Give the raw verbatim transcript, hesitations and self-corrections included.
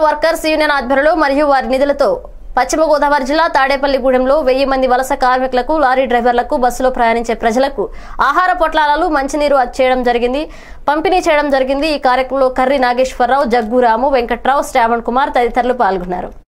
Workers union ఆధ్వర్యంలో మరియు వారి నిధులతో పశ్చిమ గోదావరి జిల్లా తాడేపల్లిగూడెంలో వెయ్యి మంది వలస కార్మికులకు, లారీ డ్రైవర్లకు, బస్సులో ప్రయాణించే ప్రజలకు ఆహార పొట్లాలు, మంచినీరు చేయడం జరిగింది పంపిణీ చేయడం జరిగింది ఈ కార్యక్రమంలో కర్రి నాగేశ్వరరావు, జగ్గురాము, వెంకట్రావు, శ్రావణ్ కుమార్ తదితరులు పాల్గొన్నారు.